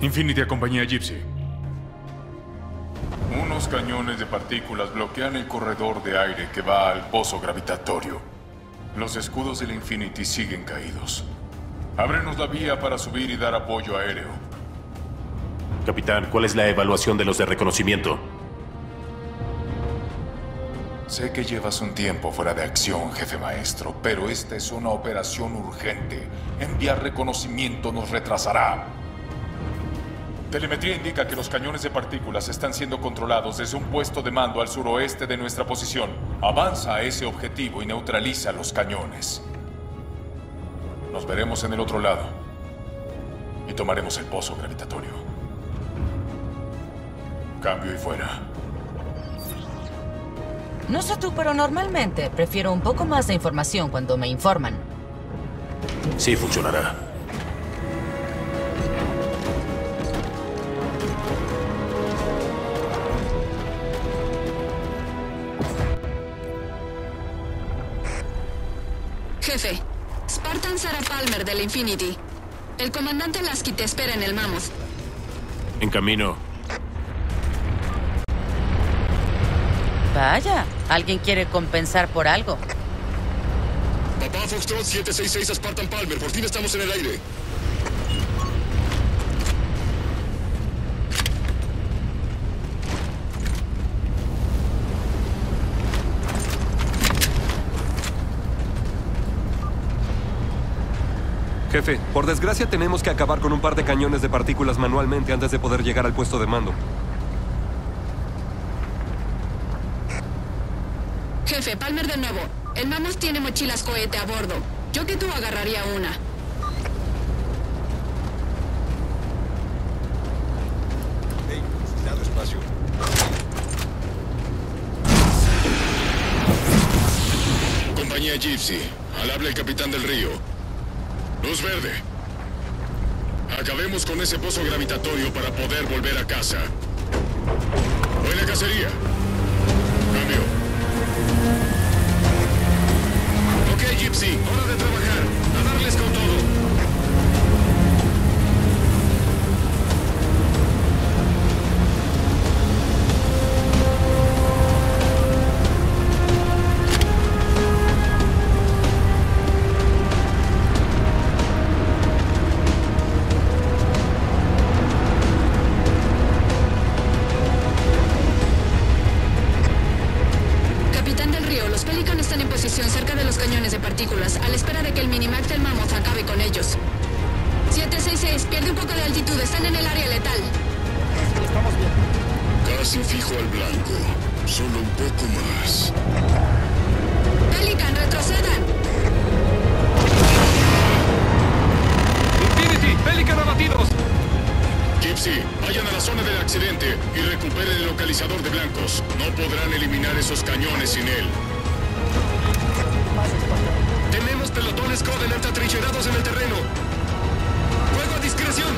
Infinity a compañía Gypsy. Unos cañones de partículas bloquean el corredor de aire que va al pozo gravitatorio. Los escudos del Infinity siguen caídos. Ábrenos la vía para subir y dar apoyo aéreo. Capitán, ¿cuál es la evaluación de los de reconocimiento? Sé que llevas un tiempo fuera de acción, jefe maestro, pero esta es una operación urgente. Enviar reconocimiento nos retrasará. Telemetría indica que los cañones de partículas están siendo controlados desde un puesto de mando al suroeste de nuestra posición. Avanza a ese objetivo y neutraliza los cañones. Nos veremos en el otro lado. Y tomaremos el pozo gravitatorio. Cambio y fuera. No sé tú, pero normalmente prefiero un poco más de información cuando me informan. Sí funcionará. Jefe, Spartan Sarah Palmer del Infinity. El comandante Lasky te espera en el Mammoth. En camino. Vaya, alguien quiere compensar por algo. Papá Foxtrot 766 a Spartan Palmer, por fin estamos en el aire. Jefe, por desgracia tenemos que acabar con un par de cañones de partículas manualmente antes de poder llegar al puesto de mando. Jefe, Palmer de nuevo. El Mammoth tiene mochilas cohete a bordo. Yo que tú agarraría una. Hey, cuidado, espacio. Compañía Gypsy. Al habla el capitán del río. Luz verde. Acabemos con ese pozo gravitatorio para poder volver a casa. Buena cacería. Cambio. Ok, Gypsy, hora de trabajar. A darles con todo. Capitán del río, los Pelican están en posición cerca de los cañones de partículas, a la espera de que el Minimax del Mammoth acabe con ellos. 766, pierde un poco de altitud, están en el área letal. Estamos bien. Casi fijo al blanco. Solo un poco más. Pelican, retrocedan. ¡Infinity! ¡Pelican abatidos! Gypsy, vayan a la zona del accidente y recuperen el localizador de blancos. No podrán eliminar esos cañones sin él. Tenemos pelotones Covenant atrincherados en el terreno. ¡Fuego a discreción!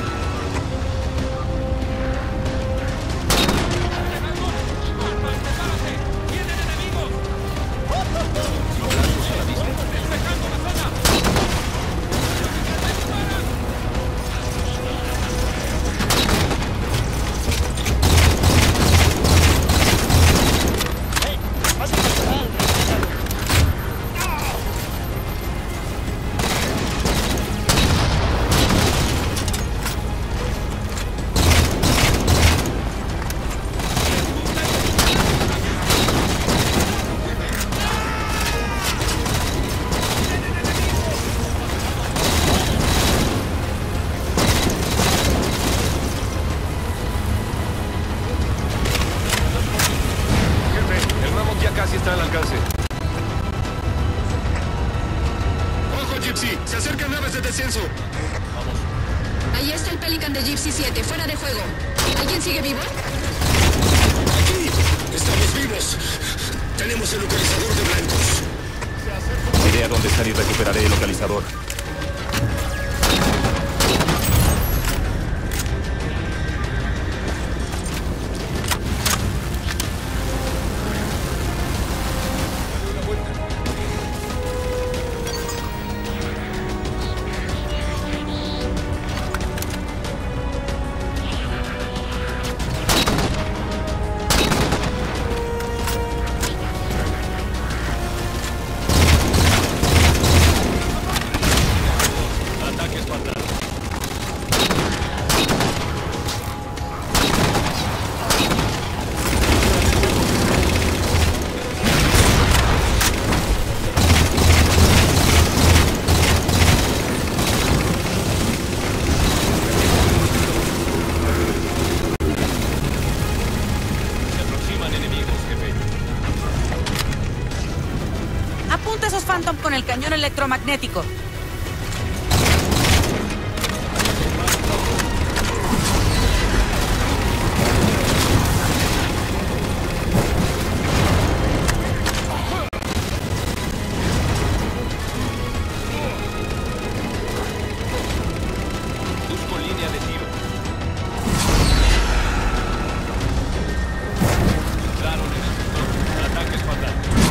Jefe, el Mammoth ya casi está al alcance. ¡Ojo, Gypsy! ¡Se acercan naves de descenso! Ahí está el Pelican de Gypsy 7, fuera de juego. ¿Alguien sigue vivo? ¡Aquí! ¡Estamos vivos! ¡Tenemos el localizador de blancos! Iré a donde están y recuperaré el localizador. Apunta esos Phantom con el cañón electromagnético. Busco línea de tiro. Entraron en el sector. Ataque fatal.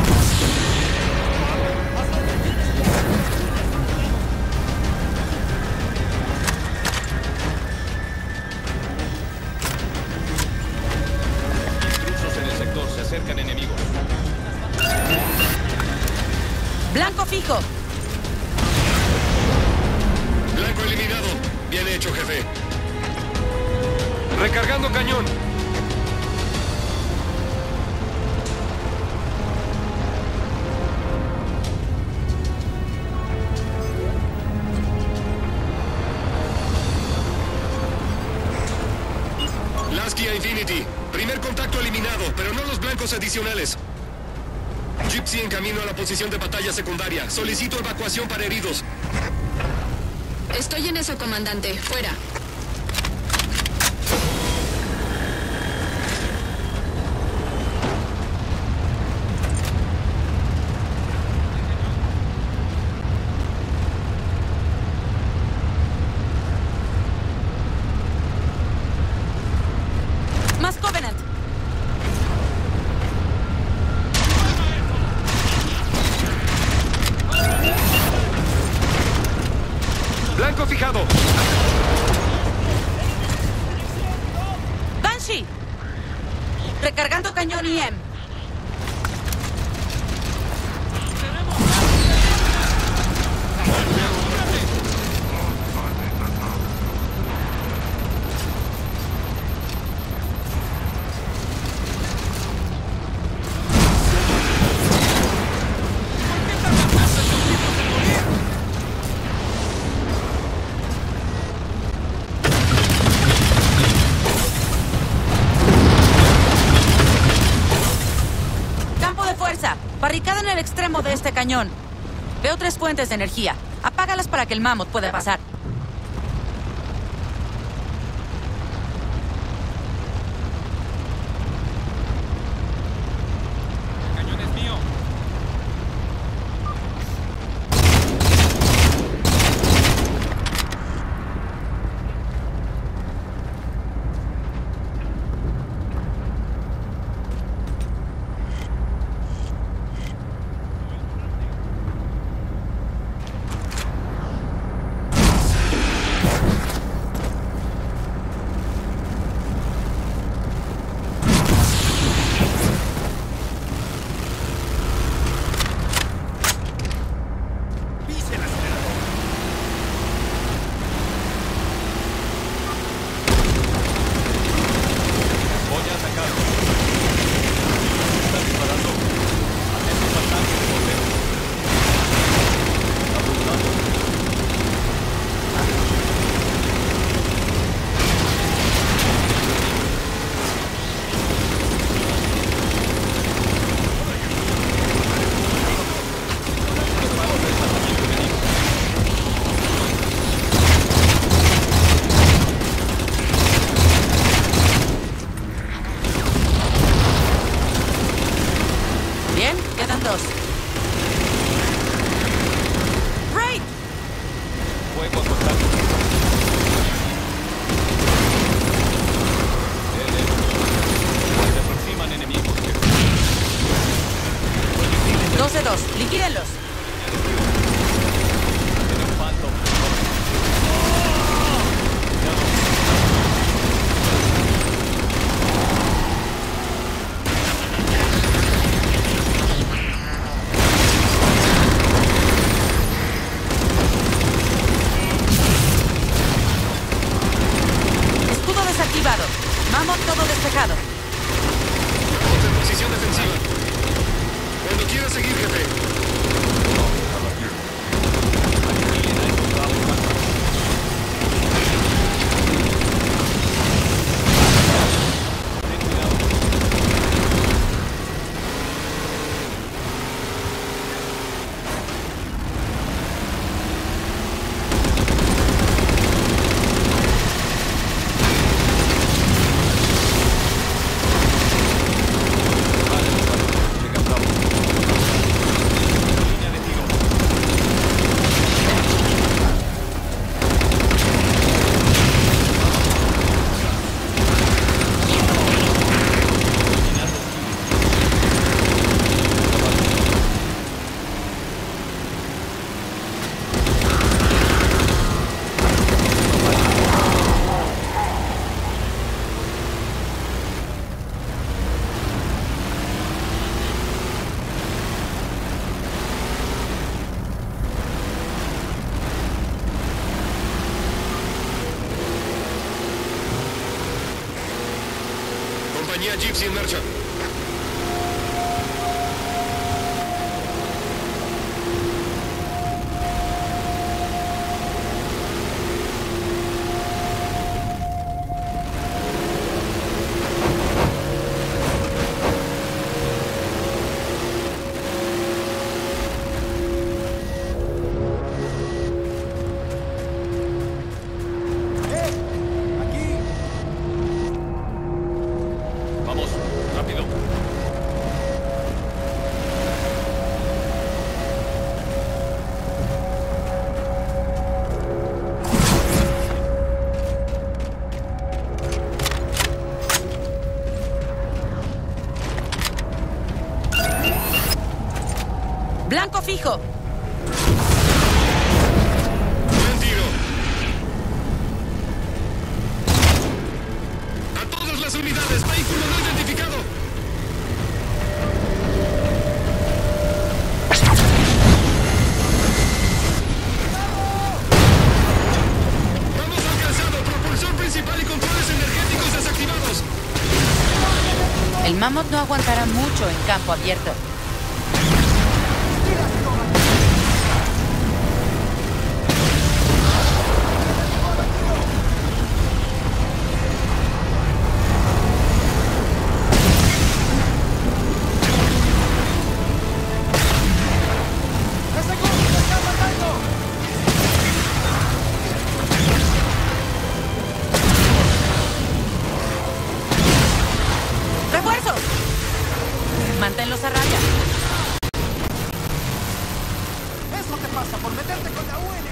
Intrusos en el sector. Se acercan enemigos. Blanco fijo. Blanco eliminado. Bien hecho, jefe. Recargando cañón. Lasky a Infinity. Primer contacto eliminado, pero no los blancos adicionales. Gypsy en camino a la posición de batalla secundaria. Solicito evacuación para heridos. Estoy en eso, comandante. Fuera. Más Covenant. Blanco fijado. Banshee. Recargando cañón IM. Barricada en el extremo de este cañón. Veo 3 fuentes de energía. Apágalas para que el Mammoth pueda pasar. El cañón es mío. Bien, quedan 2. ¡Raid! Fuego a contacto. Se aproximan enemigos. 2 de 2. Liquídenlos. Phantom. Escudo desactivado. Mammoth todo despejado. Vamos en posición defensiva. Cuando quiera seguir, jefe. Compañía Gypsy en marcha. Vamos, rápido. Blanco fijo. ¡Buen tiro! ¡A todas las unidades! ¡Vehículo no identificado! ¡Vamos alcanzado! ¡Propulsor principal y controles energéticos desactivados! El mammoth no aguantará mucho en campo abierto. ¡Refuerzos! Manténlos a raya. Eso te pasa por meterte con la UN.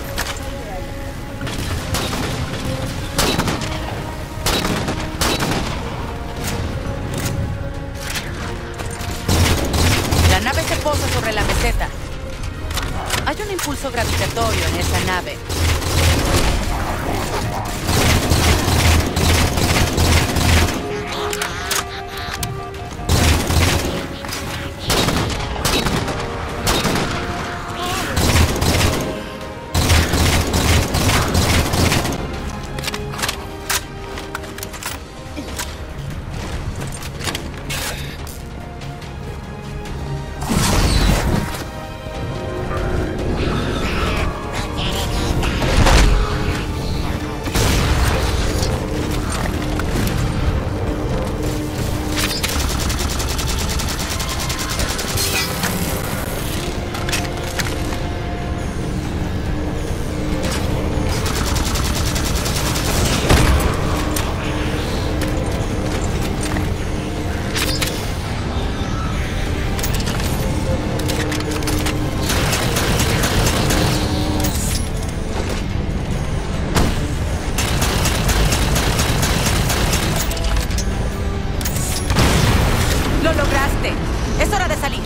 La nave se posa sobre la meseta. Hay un impulso gravitatorio en esa nave. ¡Lo lograste! ¡Es hora de salir!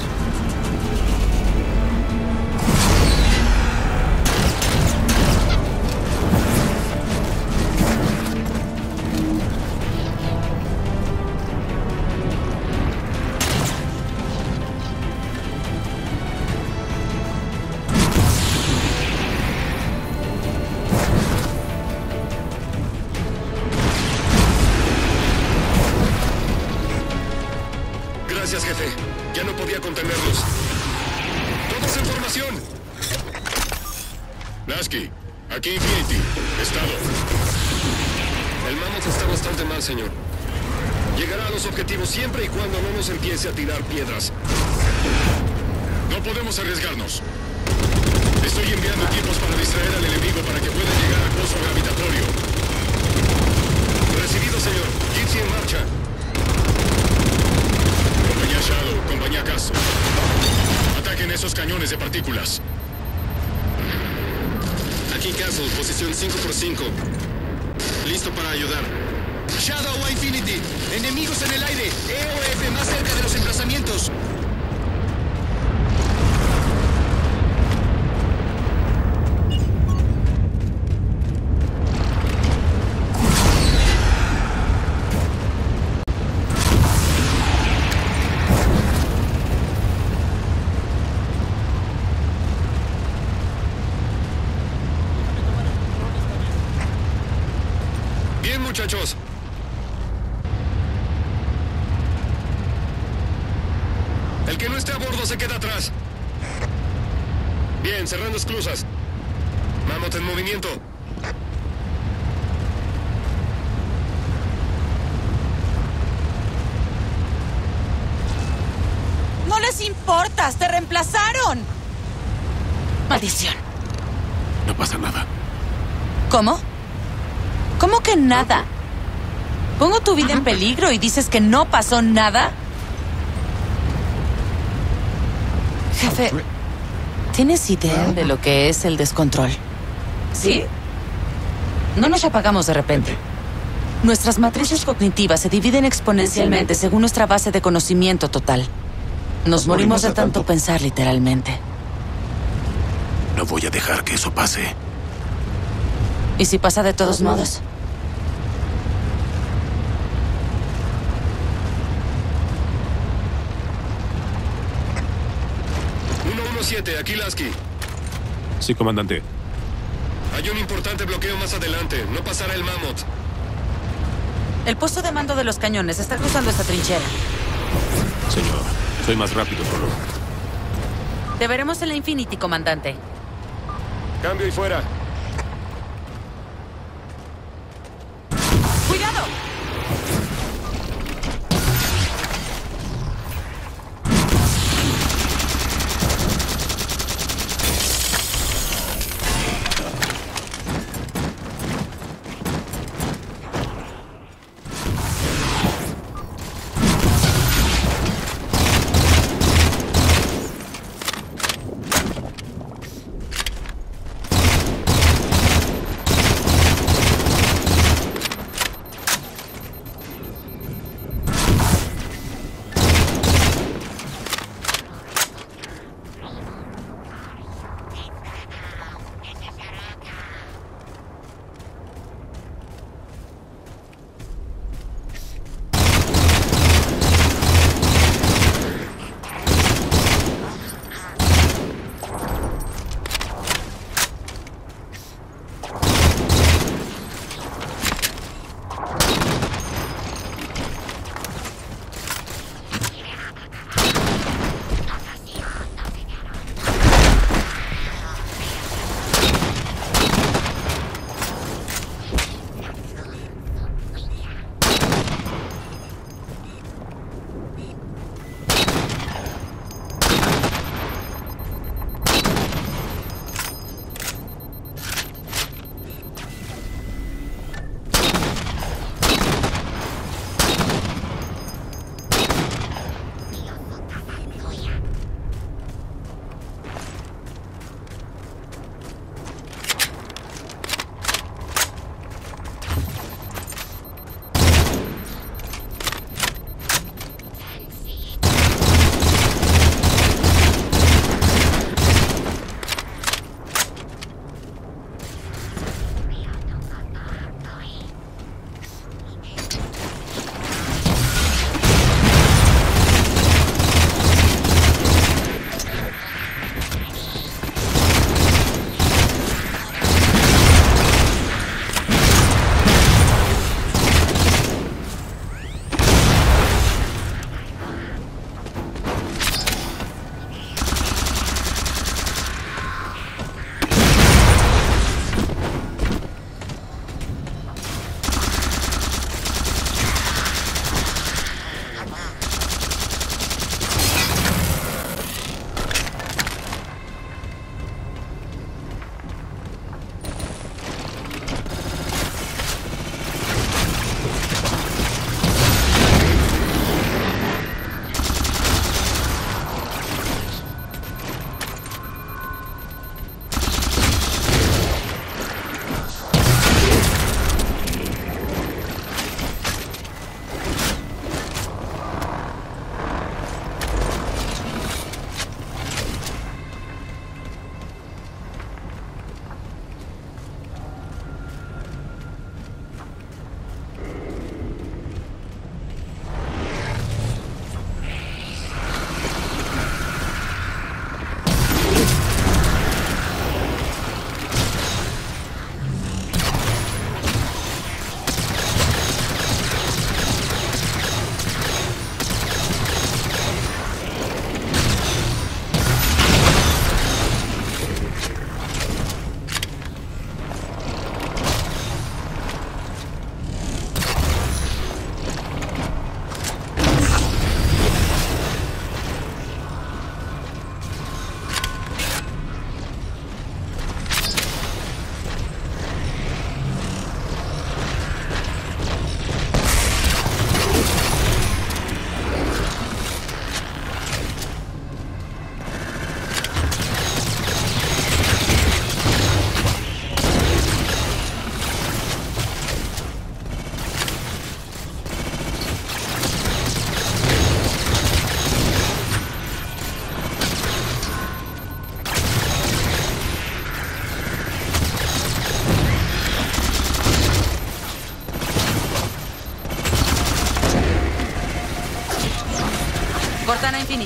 Gracias, jefe. Ya no podía contenerlos. ¡Todos en formación! Lasky, aquí Infinity. Estado. El Mammoth está bastante mal, señor. Llegará a los objetivos siempre y cuando no nos empiece a tirar piedras. No podemos arriesgarnos. Estoy enviando equipos para distraer al enemigo para que pueda llegar al pozo gravitatorio. Recibido, señor. Gypsy en marcha. Compañía Shadow, compañía Castro. Ataquen esos cañones de partículas. Aquí Castle, posición 5x5. Listo para ayudar. Shadow a Infinity. Enemigos en el aire. EOF más cerca de los emplazamientos. Bien, muchachos. El que no esté a bordo se queda atrás. Bien, cerrando esclusas. Mammoth en movimiento. ¡No les importas! ¡Te reemplazaron! ¡Maldición! No pasa nada. ¿Cómo? ¿Cómo que nada? ¿Pongo tu vida en peligro y dices que no pasó nada? Jefe, ¿tienes idea de lo que es el descontrol? ¿Sí? No nos apagamos de repente. Nuestras matrices cognitivas se dividen exponencialmente según nuestra base de conocimiento total. Nos morimos de tanto pensar, literalmente. No voy a dejar que eso pase. ¿Y si pasa de todos modos? Aquí Lasky. Sí, comandante. Hay un importante bloqueo más adelante. No pasará el Mammoth. El puesto de mando de los cañones está cruzando esta trinchera. Señor, soy más rápido solo. Te veremos en la Infinity, comandante. Cambio y fuera. ¡Cuidado!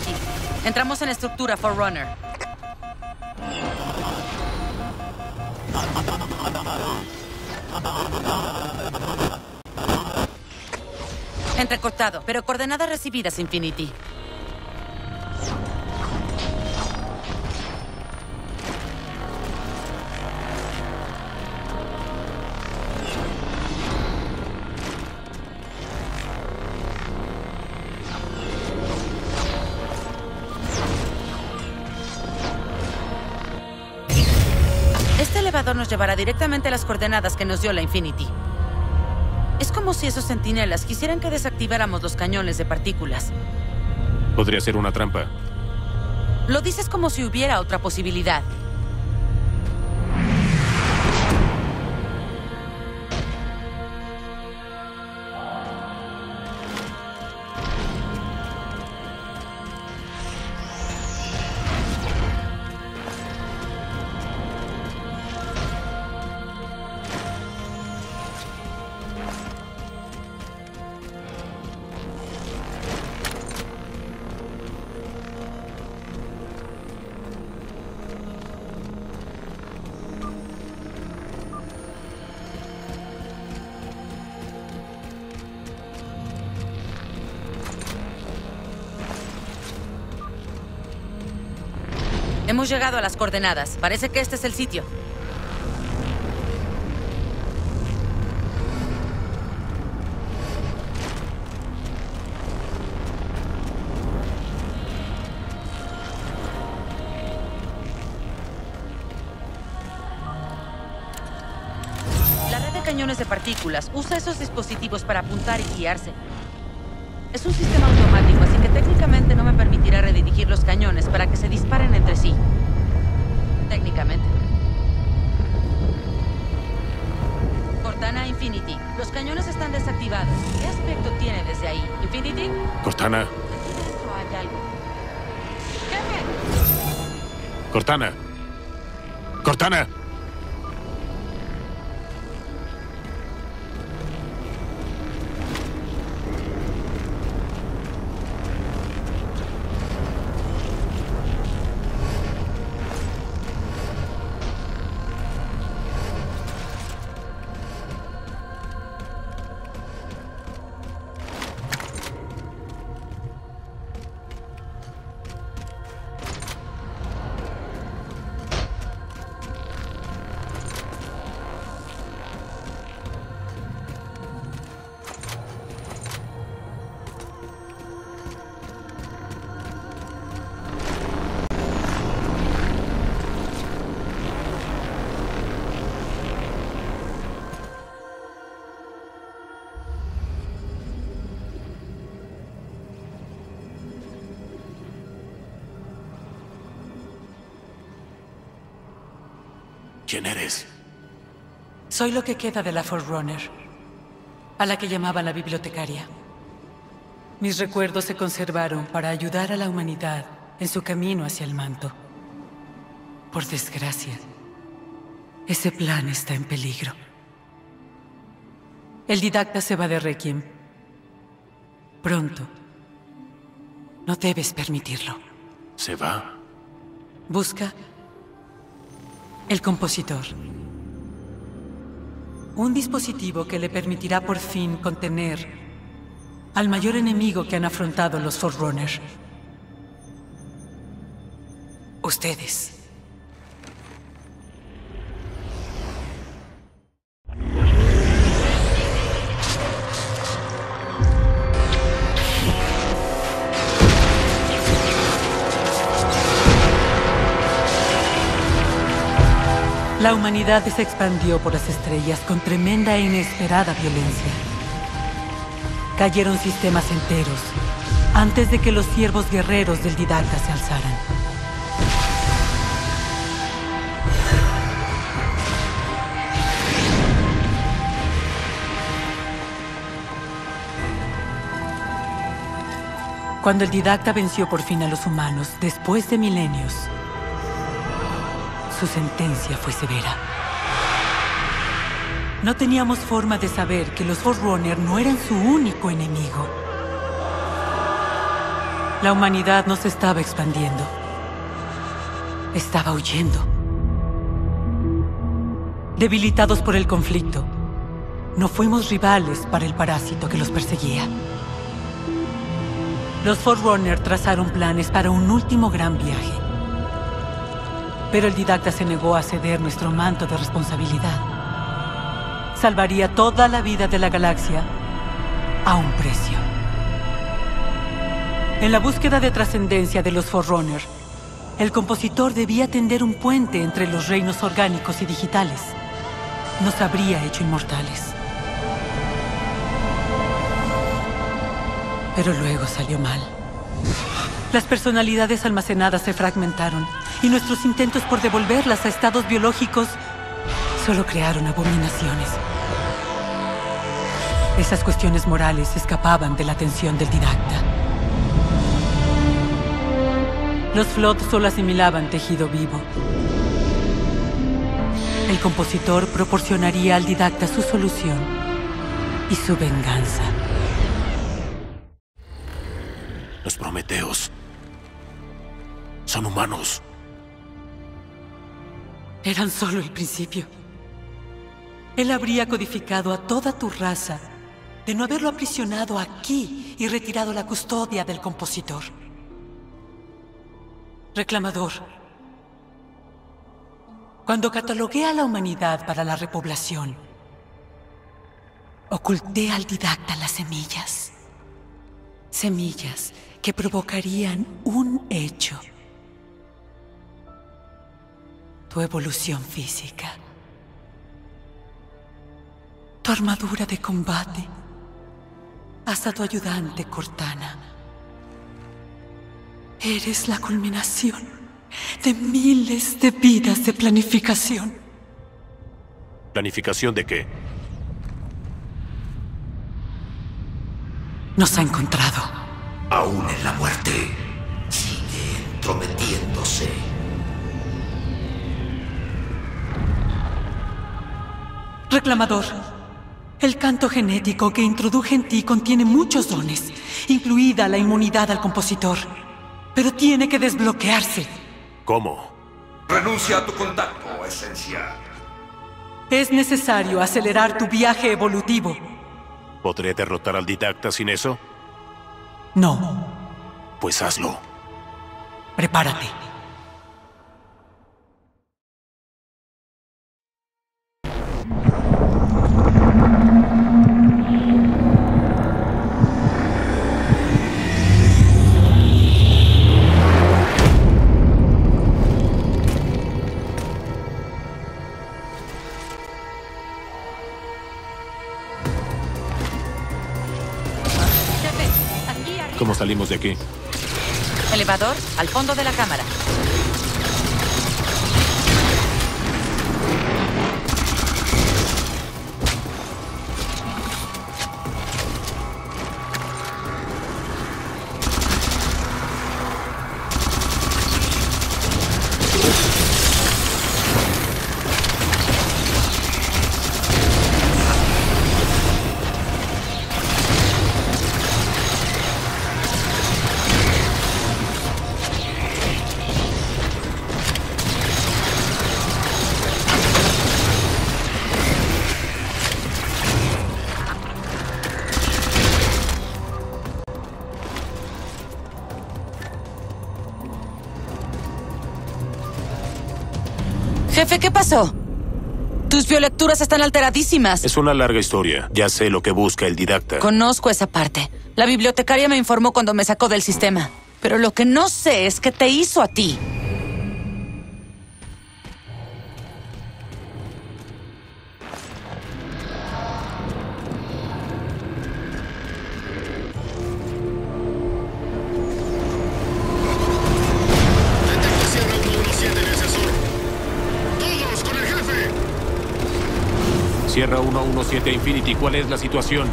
Infinity. Entramos en estructura Forerunner. Entrecortado, pero coordenadas recibidas, Infinity. Este elevador nos llevará directamente a las coordenadas que nos dio la Infinity. Es como si esos centinelas quisieran que desactiváramos los cañones de partículas. Podría ser una trampa. Lo dices como si hubiera otra posibilidad. Hemos llegado a las coordenadas. Parece que este es el sitio. La red de cañones de partículas usa esos dispositivos para apuntar y guiarse. Es un sistema automático, así que técnicamente no me permitirá redirigir los cañones para que se disparen entre sí. Técnicamente. Cortana Infinity. Los cañones están desactivados. ¿Qué aspecto tiene desde ahí? ¿Infinity? Cortana. Aquí dentro hay algo. ¡Jefe! Cortana. Cortana. ¿Quién eres? Soy lo que queda de la Forerunner, a la que llamaban la bibliotecaria. Mis recuerdos se conservaron para ayudar a la humanidad en su camino hacia el manto. Por desgracia, ese plan está en peligro. El didacta se va de Requiem. Pronto. No debes permitirlo. ¿Se va? Busca el compositor. Un dispositivo que le permitirá por fin contener al mayor enemigo que han afrontado los Forerunner. Ustedes. La humanidad se expandió por las estrellas con tremenda e inesperada violencia. Cayeron sistemas enteros antes de que los siervos guerreros del didacta se alzaran. Cuando el didacta venció por fin a los humanos, después de milenios, su sentencia fue severa. No teníamos forma de saber que los Forerunner no eran su único enemigo. La humanidad no se estaba expandiendo. Estaba huyendo. Debilitados por el conflicto, no fuimos rivales para el parásito que los perseguía. Los Forerunner trazaron planes para un último gran viaje. Pero el Didacta se negó a ceder nuestro manto de responsabilidad. Salvaría toda la vida de la galaxia a un precio. En la búsqueda de trascendencia de los Forerunner, el compositor debía tender un puente entre los reinos orgánicos y digitales. Nos habría hecho inmortales. Pero luego salió mal. Las personalidades almacenadas se fragmentaron y nuestros intentos por devolverlas a estados biológicos solo crearon abominaciones. Esas cuestiones morales escapaban de la atención del Didacta. Los Flood solo asimilaban tejido vivo. El compositor proporcionaría al Didacta su solución y su venganza. Los Prometeos son humanos. Eran solo el principio. Él habría codificado a toda tu raza de no haberlo aprisionado aquí y retirado la custodia del compositor. Reclamador, cuando catalogué a la humanidad para la repoblación, oculté al Didacta las semillas. Semillas que provocarían un hecho. Tu evolución física. Tu armadura de combate. Hasta tu ayudante, Cortana. Eres la culminación de miles de vidas de planificación. ¿Planificación de qué? Nos ha encontrado. Aún en la muerte, sigue entrometiéndose. Reclamador, el canto genético que introduje en ti contiene muchos dones, incluida la inmunidad al compositor. Pero tiene que desbloquearse. ¿Cómo? Renuncia a tu contacto esencial. Es necesario acelerar tu viaje evolutivo. ¿Podré derrotar al Didacta sin eso? No. Pues hazlo. Prepárate. ¿Cómo salimos de aquí? Elevador al fondo de la cámara. Jefe, ¿qué pasó? Tus biolecturas están alteradísimas. Es una larga historia. Ya sé lo que busca el Didacta. Conozco esa parte. La bibliotecaria me informó cuando me sacó del sistema. Pero lo que no sé es qué te hizo a ti. Sierra 117 Infinity, ¿cuál es la situación?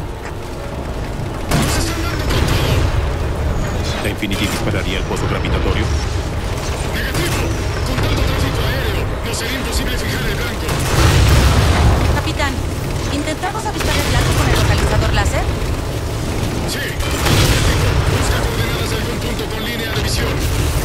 ¿La Infinity dispararía el pozo gravitatorio? Negativo. Contando tráfico aéreo. No sería imposible fijar el blanco. Capitán, ¿intentamos avistar el blanco con el localizador láser? Sí. Busca coordenadas de algún punto con línea de visión.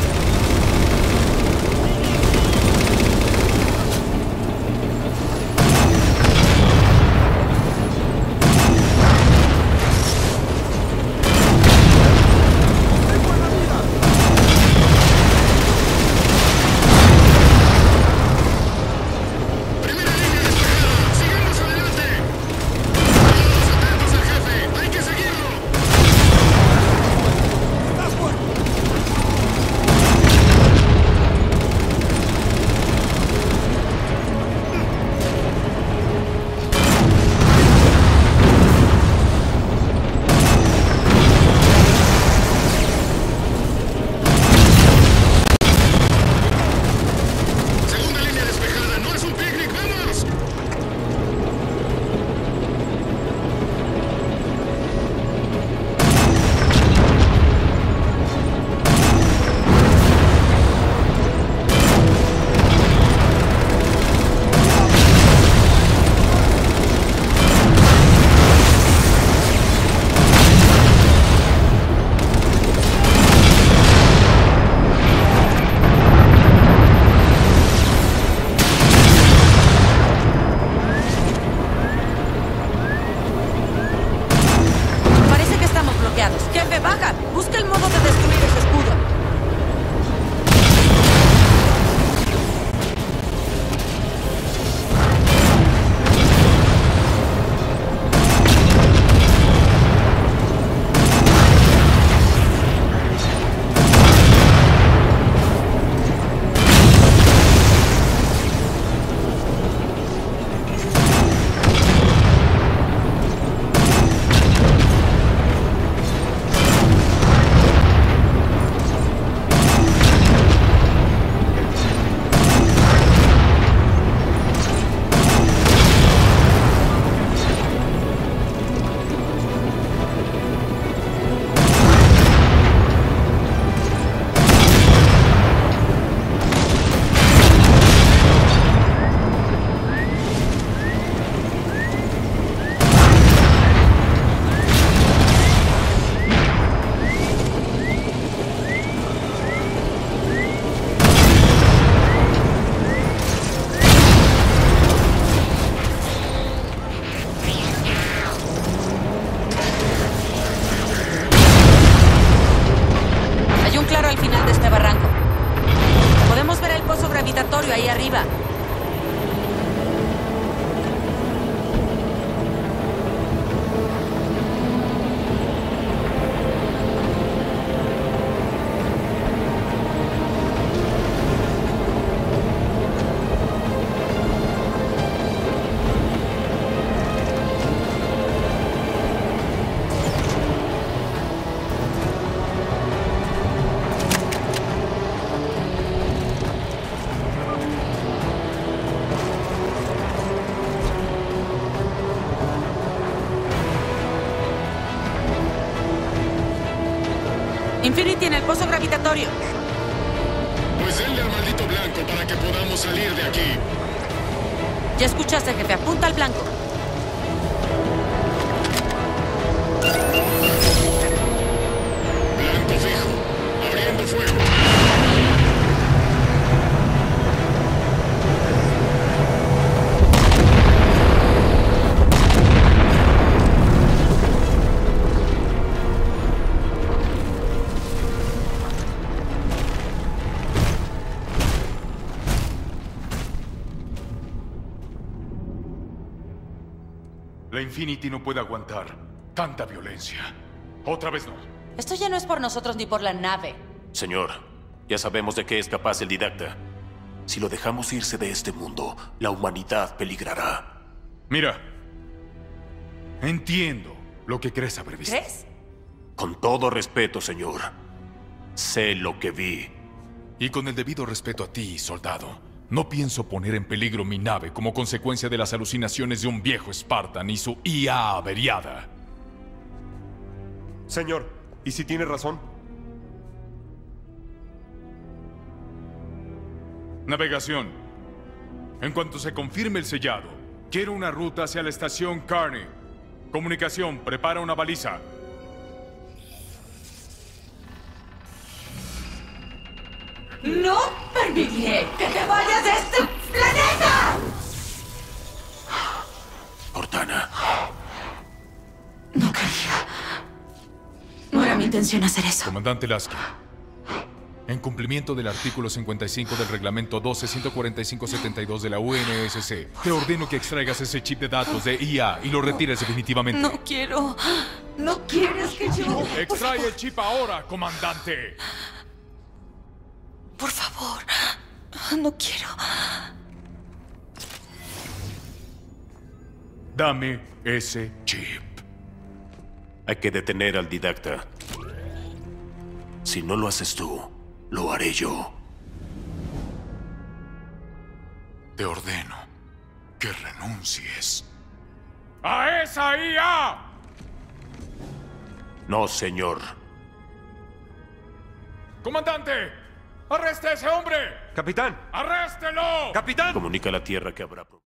ahí arriba. Infinity en el pozo gravitatorio. Pues denle al maldito blanco para que podamos salir de aquí. Ya escuchaste, jefe. Apunta al blanco. Blanco fijo. Abriendo fuego. La Infinity no puede aguantar tanta violencia. Otra vez no. Esto ya no es por nosotros ni por la nave. Señor, ya sabemos de qué es capaz el didacta. Si lo dejamos irse de este mundo, la humanidad peligrará. Mira, entiendo lo que crees haber visto. ¿Crees? Con todo respeto, señor. Sé lo que vi. Y con el debido respeto a ti, soldado, no pienso poner en peligro mi nave como consecuencia de las alucinaciones de un viejo Spartan y su IA averiada. Señor, ¿y si tiene razón? Navegación. En cuanto se confirme el sellado, quiero una ruta hacia la estación Kearney. Comunicación, prepara una baliza. ¡No permitiré que te vayas de este planeta! Cortana. No quería. No era mi intención hacer eso. Comandante Lasky. En cumplimiento del artículo 55 del reglamento 12-145-72 de la UNSC, te ordeno que extraigas ese chip de datos de IA y lo retires definitivamente. No quiero. No quieres que yo... ¡Extrae el chip ahora, comandante! Por favor. No quiero. Dame ese chip. Hay que detener al didacta. Si no lo haces tú, lo haré yo. Te ordeno que renuncies ¡a esa IA! No, señor. ¡Comandante! ¡Arreste a ese hombre! ¡Capitán! ¡Arréstelo! ¡Capitán! Comunica a la Tierra que habrá...